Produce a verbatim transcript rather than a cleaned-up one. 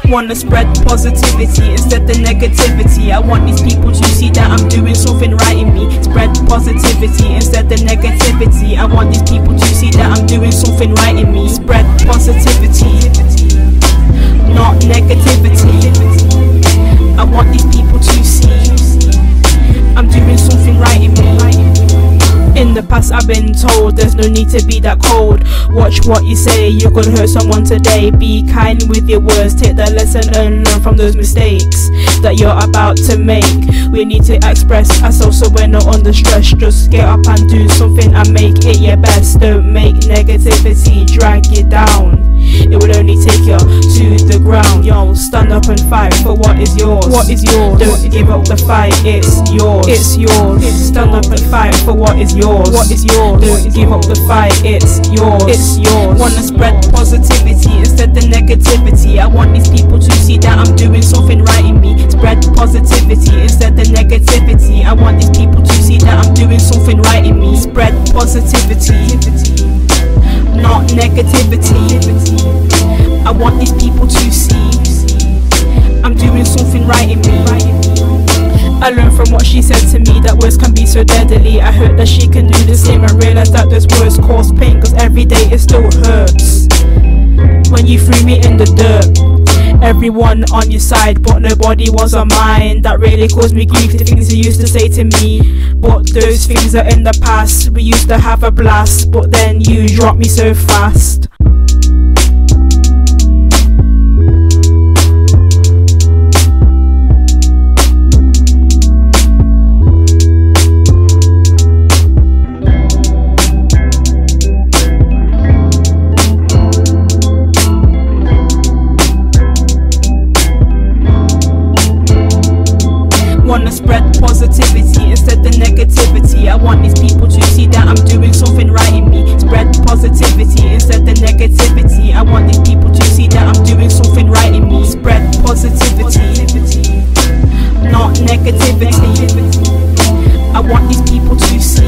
Wanna spread positivity instead of negativity. I want these people to see that I'm doing something right in me. Spread positivity instead of negativity. I want these people to see that I'm doing something right in me. Spread positivity, not negativity. I want these people to see I'm doing something right in me. In the past I've been told there's no need to be that cold. Watch what you say, you could hurt someone today. Be kind with your words, take the lesson and learn from those mistakes that you're about to make. We need to express ourselves so we're not under stress. Just get up and do something and make it your best. Don't make negativity drag you down, it will only take you to the ground. Yo, stand up and fight for what is yours. What is yours? Don't give up the fight, it's yours. It's yours. Stand up and fight for what is yours. What is yours? Don't give up the fight, it's yours. It's yours. Wanna spread positivity instead of negativity. I want these people to see that I'm doing something right in me. Spread positivity instead of negativity. I want these people to see that I'm doing something right in me. Spread positivity, not negativity. I want these people to see I'm doing something right in me. I learned from what she said to me that words can be so deadly. I heard that she can do the same and realised that those words cause pain, cause every day it still hurts. When you threw me in the dirt, everyone on your side but nobody was on mine. That really caused me grief, the things you used to say to me. But those things are in the past, we used to have a blast. But then you dropped me so fast. Wanna spread positivity instead of negativity. I want these people to see that I'm doing something right in me. Spread positivity instead of negativity. I want these people to see that I'm doing something right in me. Spread positivity, not negativity. I want these people to see